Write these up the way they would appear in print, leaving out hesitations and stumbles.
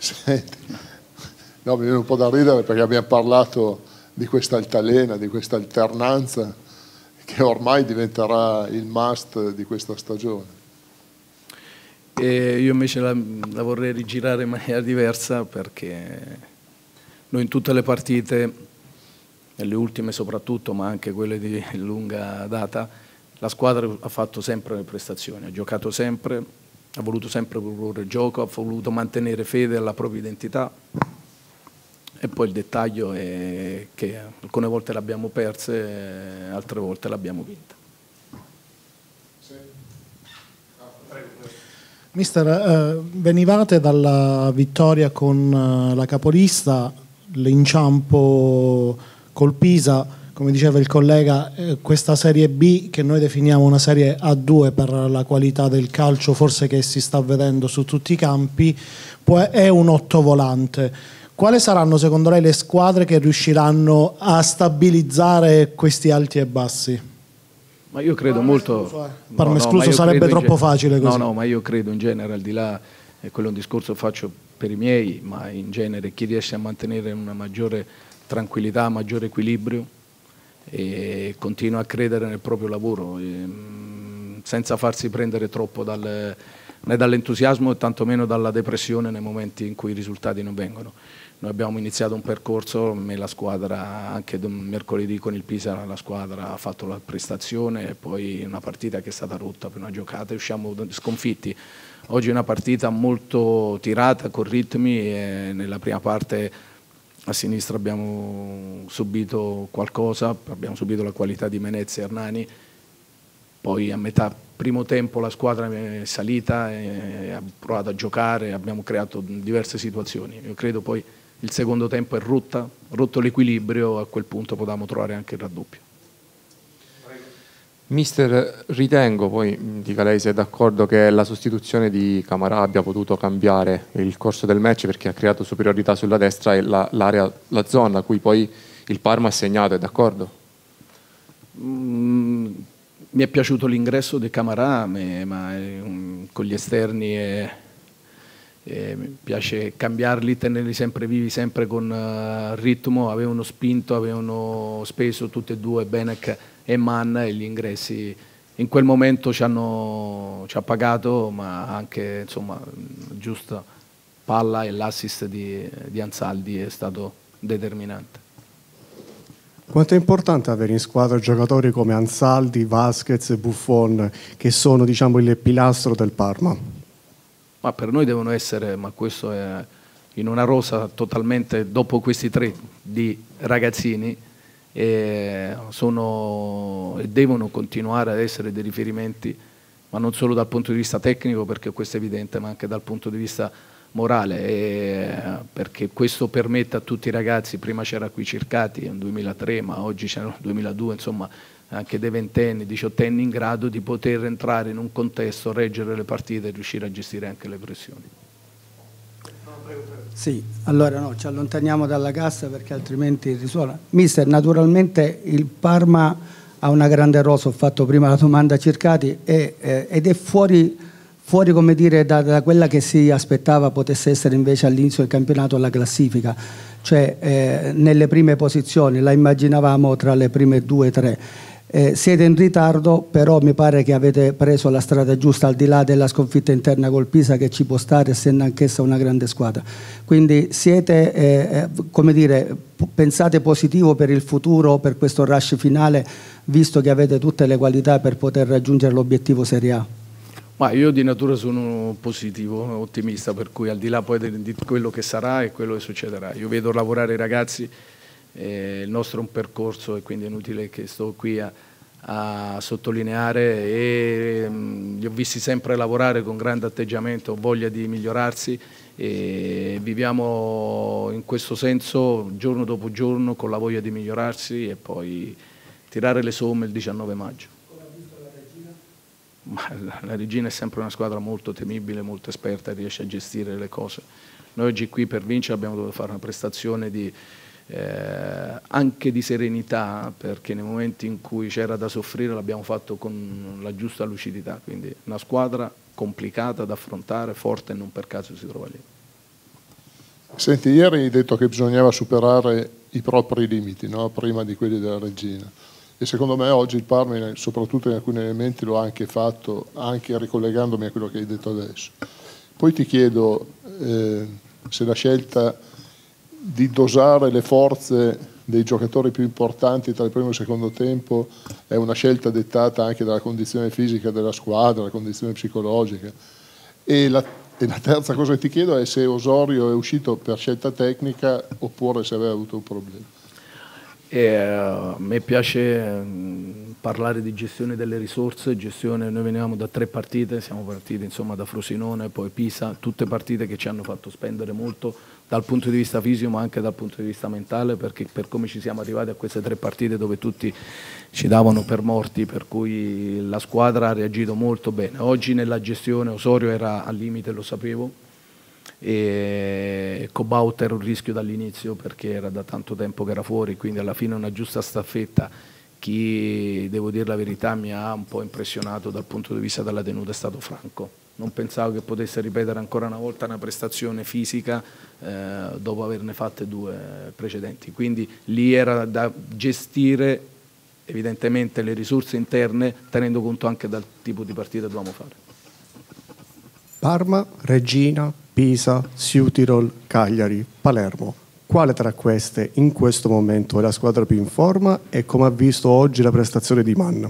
Senti, no, mi viene un po' da ridere perché abbiamo parlato di questa altalena, di questa alternanza che ormai diventerà il must di questa stagione. Io invece la vorrei rigirare in maniera diversa, perché noi in tutte le partite, nelle ultime soprattutto, ma anche quelle di lunga data, la squadra ha fatto sempre le prestazioni, ha giocato sempre, ha voluto sempre proporre gioco, ha voluto mantenere fede alla propria identità, e poi il dettaglio è che alcune volte l'abbiamo perse, altre volte l'abbiamo vinta. Mister, venivate dalla vittoria con la capolista, l'inciampo col Pisa, come diceva il collega, questa Serie B che noi definiamo una Serie A2 per la qualità del calcio forse che si sta vedendo su tutti i campi, è un ottovolante. Quali saranno secondo lei le squadre che riusciranno a stabilizzare questi alti e bassi? Ma io credo molto... Parma escluso sarebbe troppo facile così. No, ma io credo in genere, al di là, e quello è un discorso che faccio per i miei, ma in genere chi riesce a mantenere una maggiore tranquillità, maggiore equilibrio e continua a credere nel proprio lavoro, senza farsi prendere troppo né dall'entusiasmo e tantomeno dalla depressione nei momenti in cui i risultati non vengono. Noi abbiamo iniziato un percorso, la squadra, anche mercoledì con il Pisa, la squadra ha fatto la prestazione e poi una partita che è stata rotta per una giocata e usciamo sconfitti. Oggi è una partita molto tirata, con ritmi, e nella prima parte a sinistra abbiamo subito qualcosa, abbiamo subito la qualità di Menezes e Hernani, poi a metà primo tempo la squadra è salita e ha provato a giocare, abbiamo creato diverse situazioni. Io credo poi il secondo tempo è rotto l'equilibrio, a quel punto potevamo trovare anche il raddoppio. Mister, ritengo, poi dica lei se è d'accordo, che la sostituzione di Camarà abbia potuto cambiare il corso del match, perché ha creato superiorità sulla destra e la zona a cui poi il Parma ha segnato, è d'accordo? Mi è piaciuto l'ingresso di Camarà, ma con gli esterni mi piace cambiarli, tenerli sempre vivi, sempre con ritmo. Avevano spinto, avevano speso tutti e due, Benek e Mann, e gli ingressi in quel momento ci ha pagato, ma anche insomma giusta palla e l'assist di Ansaldi è stato determinante. Quanto è importante avere in squadra giocatori come Ansaldi, Vasquez e Buffon, che sono, diciamo, il pilastro del Parma? Ma per noi devono essere, ma questo è in una rosa totalmente, dopo questi tre di ragazzini, e devono continuare ad essere dei riferimenti, ma non solo dal punto di vista tecnico, perché questo è evidente, ma anche dal punto di vista morale, perché questo permette a tutti i ragazzi, prima c'era qui Circati, nel 2003, ma oggi c'erano nel 2002, insomma anche dei ventenni, diciottenni in grado di poter entrare in un contesto, reggere le partite e riuscire a gestire anche le pressioni. Sì, allora no, ci allontaniamo dalla cassa perché altrimenti risuona. Mister, naturalmente il Parma ha una grande rosa, ho fatto prima la domanda a Circati, ed è fuori come dire da quella che si aspettava potesse essere invece all'inizio del campionato la classifica, cioè nelle prime posizioni, la immaginavamo tra le prime 2 o 3. Siete in ritardo, però mi pare che avete preso la strada giusta, al di là della sconfitta interna col Pisa, che ci può stare essendo anch'essa una grande squadra. Quindi siete, come dire, pensate positivo per il futuro, per questo rush finale, visto che avete tutte le qualità per poter raggiungere l'obiettivo Serie A? Ma io di natura sono positivo, ottimista, per cui al di là poi di quello che sarà e quello che succederà, io vedo lavorare i ragazzi, il nostro è un percorso e quindi è inutile che sto qui a sottolineare, e li ho visti sempre lavorare con grande atteggiamento, voglia di migliorarsi, e viviamo in questo senso giorno dopo giorno con la voglia di migliorarsi e poi tirare le somme il 19 maggio. Ma la Regina è sempre una squadra molto temibile, molto esperta e riesce a gestire le cose. Noi oggi qui per vincere abbiamo dovuto fare una prestazione anche di serenità, perché nei momenti in cui c'era da soffrire l'abbiamo fatto con la giusta lucidità, quindi una squadra complicata da affrontare, forte, e non per caso si trova lì. Senti, ieri hai detto che bisognava superare i propri limiti, no? Prima di quelli della Regina. E secondo me oggi il Parma, soprattutto in alcuni elementi, lo ha anche fatto, anche ricollegandomi a quello che hai detto adesso. Poi ti chiedo se la scelta di dosare le forze dei giocatori più importanti tra il primo e il secondo tempo è una scelta dettata anche dalla condizione fisica della squadra, la condizione psicologica. E la terza cosa che ti chiedo è se Osorio è uscito per scelta tecnica oppure se aveva avuto un problema. A me piace parlare di gestione delle risorse, noi veniamo da 3 partite, siamo partiti insomma da Frosinone, poi Pisa, tutte partite che ci hanno fatto spendere molto dal punto di vista fisico ma anche dal punto di vista mentale, perché per come ci siamo arrivati a queste 3 partite dove tutti ci davano per morti, per cui la squadra ha reagito molto bene. Oggi nella gestione Osorio era al limite, lo sapevo, e Cobaut era un rischio dall'inizio perché era da tanto tempo che era fuori, quindi alla fine una giusta staffetta. Chi, devo dire la verità, mi ha un po' impressionato dal punto di vista della tenuta è stato Franco. Non pensavo che potesse ripetere ancora una volta una prestazione fisica dopo averne fatte 2 precedenti, quindi lì era da gestire evidentemente le risorse interne tenendo conto anche dal tipo di partita che dovevamo fare. Parma, Regina, Pisa, Südtirol, Cagliari, Palermo. Quale tra queste in questo momento è la squadra più in forma e come ha visto oggi la prestazione di Mann?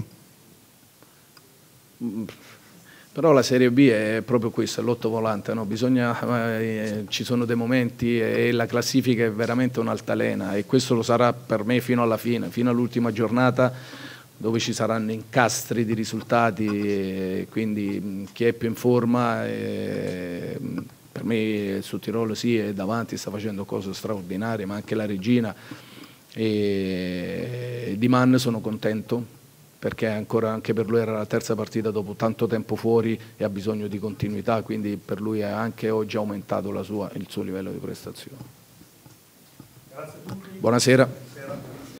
Però la Serie B è proprio questo, è l'ottovolante, no? Ci sono dei momenti e la classifica è veramente un'altalena e questo lo sarà per me fino alla fine, fino all'ultima giornata dove ci saranno incastri di risultati, quindi chi è più in forma, per me su Tirolo sì, è davanti, sta facendo cose straordinarie, ma anche la Regina. E di Mann sono contento, perché ancora anche per lui era la 3ª partita dopo tanto tempo fuori e ha bisogno di continuità, quindi per lui è anche oggi aumentato il suo livello di prestazione. Buonasera.